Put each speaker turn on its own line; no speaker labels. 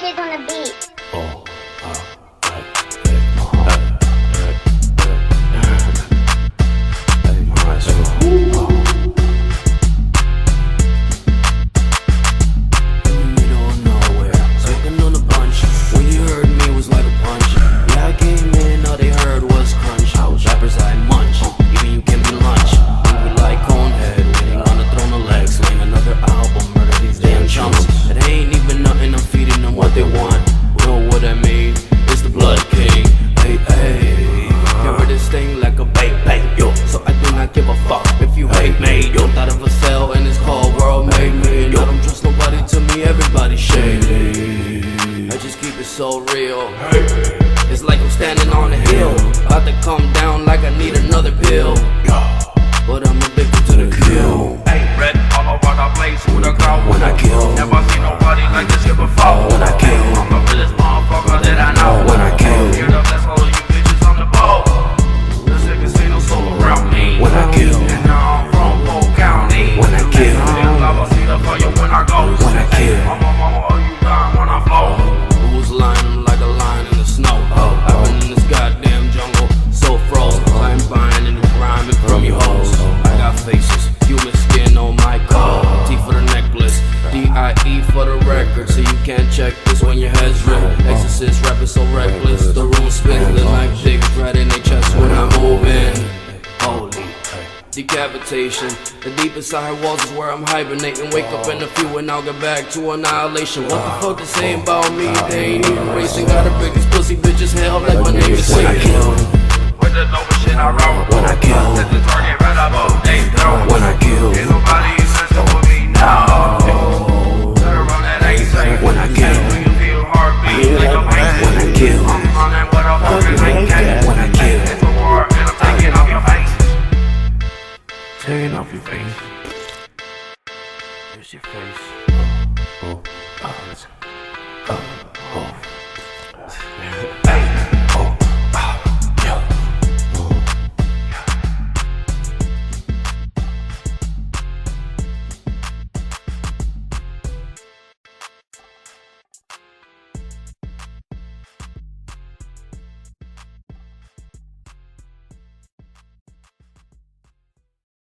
Kids on the beat.
Oh, they want, know what I mean? It's the Blood King. Hey, hey, carry this thing like a bang, bang, yo. So I do not give a fuck if you hate me, yo. Out of a cell and it's called World Made Me. Yo, I don't trust nobody, to me everybody shady. I just keep it so real. It's like I'm standing on a hill, about to come down like I need another pill. But I'm addicted to the kill.
Hey, red all over the place with a crowd.
When I kill,
never seen nobody like this here before.
when I kill,
I'm the realest motherfucker that I know.
when I kill,
Hear the best all of you bitches on the boat. The sickest ain't no soul around me.
when I kill,
And now I'm from Polk County.
when I kill,
I see the fire when I go.
when I kill.
Mama, are you down when I flow?
Who's lying like a lion in the snow? I've been in this goddamn jungle, so frozen. I ain't buying any rhyming from you hoes. I got faces, human skin on my car. T for the necklace, D-I-E for the record. So you can't check this when your head's ripped. Exorcist rapping so reckless, the room spins. The knife digs right in their chest when I'm moving. Holy decapitation. The deep inside walls is where I'm hibernating. Wake up in a few and I'll get back to annihilation. What the fuck they saying about me? They ain't even racing. Gotta break these pussy bitches hell like my name is
When I
Satan.
kill, with the dope shit I wrote.
When I kill,
Let the target right above they throat.
when I kill,
Ain't nobody sensitive with me now. Better run that ain't safe.
when I kill,
Do you feel heartbeat like a pain?
when I kill,
I'm running with a fucking AK.
when I kill,
It's a war and I'm taking off your face. Taking off your face. Here's your face.
oh, oh, oh.